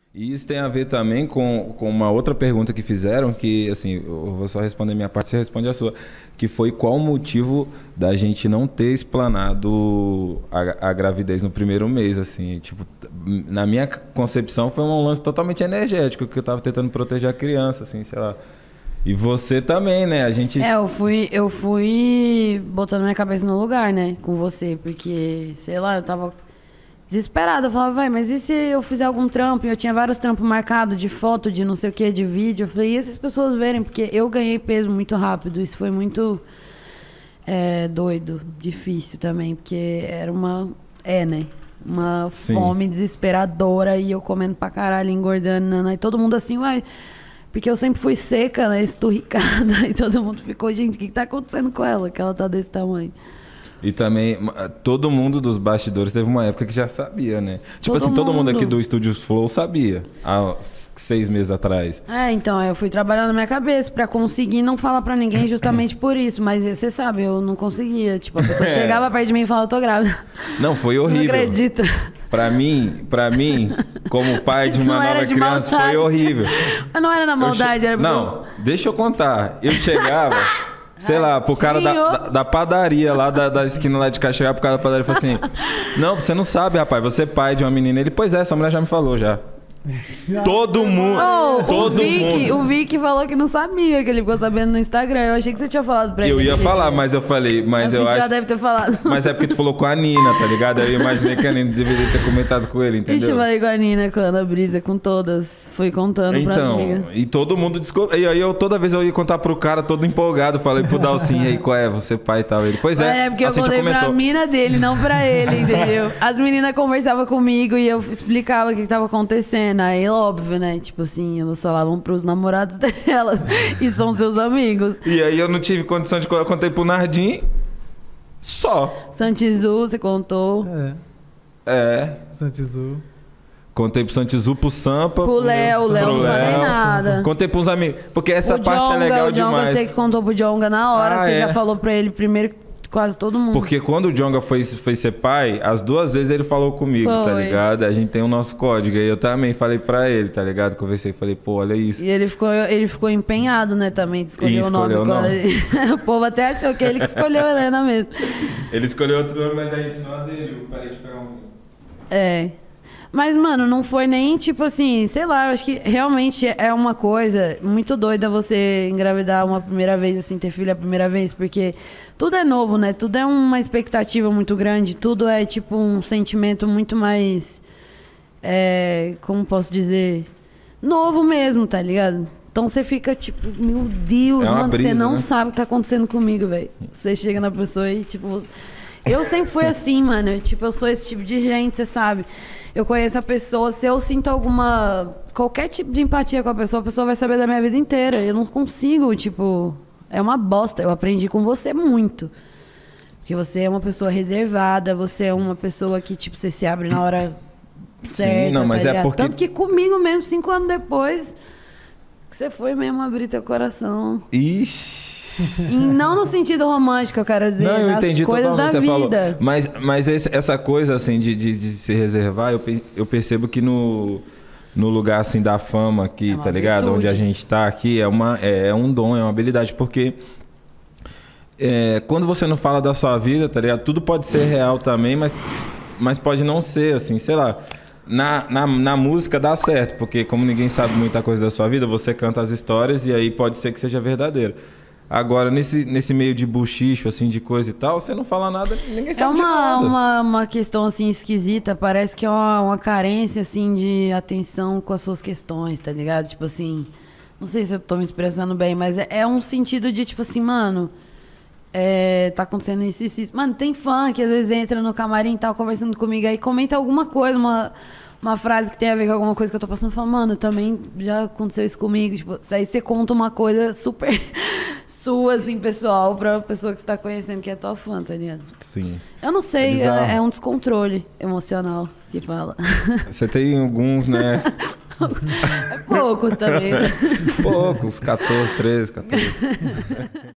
E isso tem a ver também com uma outra pergunta que fizeram, que, assim, eu vou só responder a minha parte, você responde a sua, que foi qual o motivo da gente não ter explanado a gravidez no primeiro mês, assim, tipo, na minha concepção foi um lance totalmente energético, que eu tava tentando proteger a criança, assim, sei lá. E você também, né? A gente... eu fui botando minha cabeça no lugar, né, com você, porque, sei lá, eu tava desesperada. Eu falava, vai, mas e se eu fizer algum trampo? E eu tinha vários trampos marcados de foto, de não sei o que, de vídeo. Eu falei, e essas pessoas verem? Porque eu ganhei peso muito rápido. Isso foi muito doido, difícil também. Porque era né? Uma Sim. fome desesperadora. E eu comendo pra caralho, engordando. E todo mundo assim, uai... Porque eu sempre fui seca, né? Esturricada. E todo mundo ficou, gente, o que tá acontecendo com ela? Que ela tá desse tamanho. E também, todo mundo dos bastidores teve uma época que já sabia, né? Tipo assim, todo mundo aqui do Estúdio Flow sabia, há 6 meses atrás. Então, eu fui trabalhando na minha cabeça pra conseguir não falar pra ninguém justamente por isso. Mas você sabe, eu não conseguia. Tipo, a pessoa chegava perto de mim e falava, eu tô grávida. Não, foi horrível. Não acredito. Pra mim, como pai de uma nova criança, foi horrível. Mas não era na maldade, era... Não, deixa eu contar. Eu chegava... Sei lá, pro cara da padaria lá, da esquina lá de cá, chegar pro cara da padaria e falar assim: não, você não sabe, rapaz, você é pai de uma menina. Ele, pois é, sua mulher já me falou já. Todo mundo. O Vic falou que não sabia, que ele ficou sabendo no Instagram. Eu achei que você tinha falado pra ele. Eu ia falar, mas eu falei, mas eu acho. já deve ter falado. Mas é porque tu falou com a Nina, tá ligado? Aí eu imaginei que a Nina deveria ter comentado com ele, entendeu? Ixi, eu falei com a Nina, com a Ana Brisa, com todas. Fui contando pras amigas. E todo mundo E aí toda vez eu ia contar pro cara todo empolgado. Falei pro Dalcinho, aí, qual é? Você pai e tal. Ele, pois é. É, porque eu contei pra mina dele, não pra ele, entendeu? As meninas conversavam comigo e eu explicava o que tava acontecendo. Aí, óbvio, né? Tipo assim, elas falavam pros namorados delas e são seus amigos. E aí eu não tive condição de... Eu contei pro Nardim só. Santizu, você contou. Santizu. Contei pro Santizu, pro Sampa. Pro Léo, não falei nada. Contei pros amigos. Porque essa parte é legal demais. O Djonga, você que contou pro Djonga na hora. Você já falou pra ele primeiro que quase todo mundo. Porque quando o Djonga foi ser pai, as 2 vezes ele falou comigo, tá ligado? A gente tem o nosso código. E eu também falei pra ele, tá ligado? Conversei, falei, pô, olha isso. E ele ficou empenhado, né, também, de escolher o nome. O povo até achou que ele que escolheu a Helena mesmo. Ele escolheu outro nome, mas a gente não aderiu. Parei de pegar um... Mas, mano, não foi nem tipo assim, sei lá, eu acho que realmente é uma coisa muito doida você engravidar uma primeira vez, assim, ter filho a primeira vez, porque tudo é novo, né? Tudo é uma expectativa muito grande, tudo é tipo um sentimento muito mais, como posso dizer, novo mesmo, tá ligado? Então você fica tipo, meu Deus, mano, brisa, você não sabe o que tá acontecendo comigo, velho. Você chega na pessoa e tipo... Eu sempre fui assim, mano. Eu sou esse tipo de gente, você sabe. Eu conheço a pessoa, se eu sinto qualquer tipo de empatia com a pessoa vai saber da minha vida inteira. Eu não consigo, tipo... É uma bosta. Eu aprendi com você muito. Porque você é uma pessoa reservada, você é uma pessoa que, tipo, você se abre na hora certa. Sim, não, mas tá porque... Tanto que comigo mesmo, 5 anos depois, que você foi mesmo abrir teu coração. Ixi... E não no sentido romântico, eu quero dizer, não, eu entendi nas coisas da vida. Mas essa coisa, assim, de se reservar, eu percebo que no lugar, assim, da fama aqui, tá ligado? Virtude. Onde a gente tá aqui, é um dom, é uma habilidade, porque quando você não fala da sua vida, tá ligado? Tudo pode ser real também, mas pode não ser, assim, sei lá. Na música dá certo, porque como ninguém sabe muita coisa da sua vida, você canta as histórias e aí pode ser que seja verdadeiro. Agora, nesse meio de buchicho, assim, de coisa e tal, você não fala nada, ninguém sabe de nada. É uma questão, assim, esquisita. Parece que é uma carência, assim, de atenção com as suas questões, tá ligado? Tipo assim, não sei se eu tô me expressando bem, mas é um sentido de, tipo assim, mano, tá acontecendo isso. Mano, tem fã que às vezes entra no camarim e tal, conversando comigo, aí comenta alguma coisa, uma frase que tem a ver com alguma coisa que eu tô passando, fala, mano, também já aconteceu isso comigo. Tipo, aí você conta uma coisa super sua, assim, pessoal, pra pessoa que você tá conhecendo, que é tua fã, tá ligado? Sim. Eu não sei, é um descontrole emocional que fala. Você tem alguns, né? Poucos também, né? Poucos, 14, 13, 14.